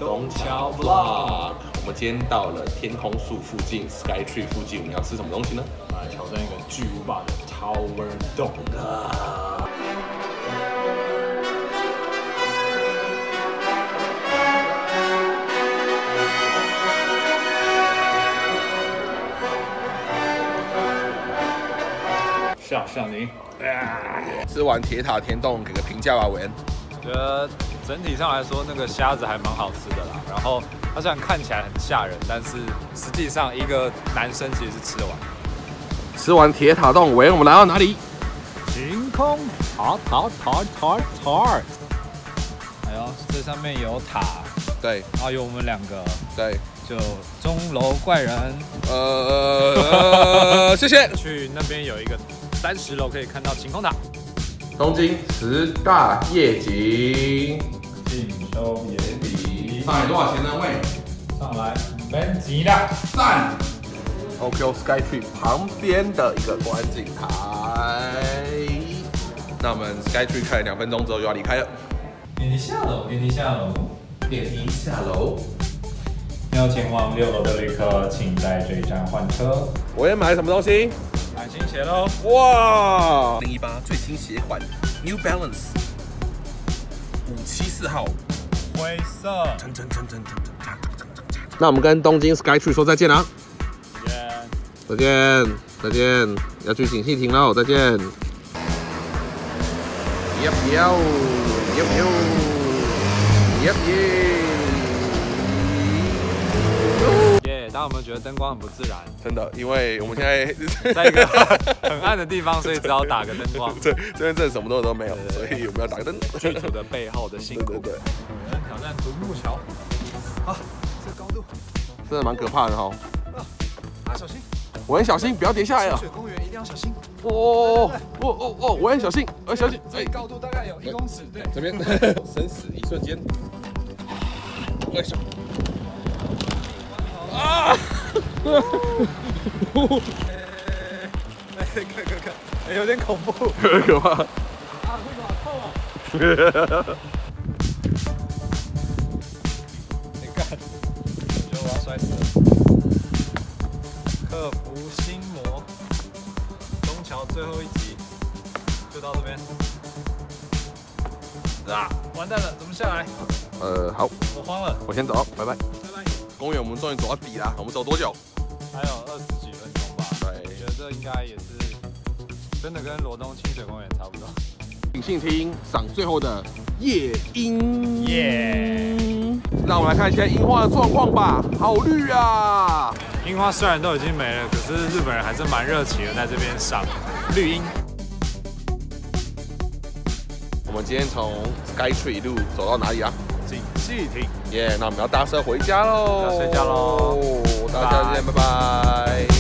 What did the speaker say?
东桥 Vlog。我们今天到了天空树附近 ，Sky Tree 附近，我们要吃什么东西呢？ 来挑战一个巨无霸的 Tower Dome。像您， 吃完铁塔天洞，给个评价吧，韦恩。 觉得整体上来说，那个虾子还蛮好吃的啦。然后它虽然看起来很吓人，但是实际上一个男生其实是吃得完。 吃完铁塔洞，韦恩，我们来到哪里？ 晴空塔。哎呦，这上面有塔， 对， 然后有我们两个， 对， 就钟楼怪人。 谢谢。 去那边有一个30楼可以看到晴空塔。 东京10大夜景， 尽收眼底。 上来多少钱呢？喂， 上来没急的。 赞。Tokyo Sky Tree 旁边的一个观景台。那我们 Sky Tree 开了2分钟之后就要离开了。 电梯下楼，电梯下楼， 电梯下楼。 要前往6楼的旅客，请在这一站换车。 我也买什么东西？ 买新鞋喽！ 哇，2018最新鞋款 New Balance 574号， 灰色。 那我们跟东京 Sky Tree 说再见啦！再见，再见，要去景气亭喽，再见。 大家有没有觉得灯光很不自然？ 真的，因为我们现在在一个很暗的地方，所以只好打个灯光。 这边真的什么都没有，所以我们要打个灯。 剧组的背后的辛苦。 对。 有人挑战独木桥。啊，这高度真的蛮可怕的哈。 小心！ 我很小心，不要跌下来啊！ 水公园一定要小心。 我很小心，我小心。 这高度大概有1公尺，对。 这边生死一瞬间。我小。啊！ 看，有点恐怖， 有点可怕。 啊，会好痛啊！你看，我觉得我要摔死了。克服心魔，东桥最后一集就到这边。啊，完蛋了，怎么下来？ 好， 我慌了， 我先走，拜拜。 拜拜。 公园我们终于走到底啦，我们走多久？ 还有20几分钟吧。 对， 我觉得这应该也是真的跟罗东清水公园差不多。 景兴厅赏最后的夜樱， 耶！ 让我们来看一下樱花的状况吧，好绿啊！ 樱花虽然都已经没了，可是日本人还是蛮热情的，在这边赏绿樱。 我们今天从 Sky Tree 路走到哪里啊？ 景气亭。 耶，那我们要搭车回家喽， 要睡觉喽， 大家再见，拜拜。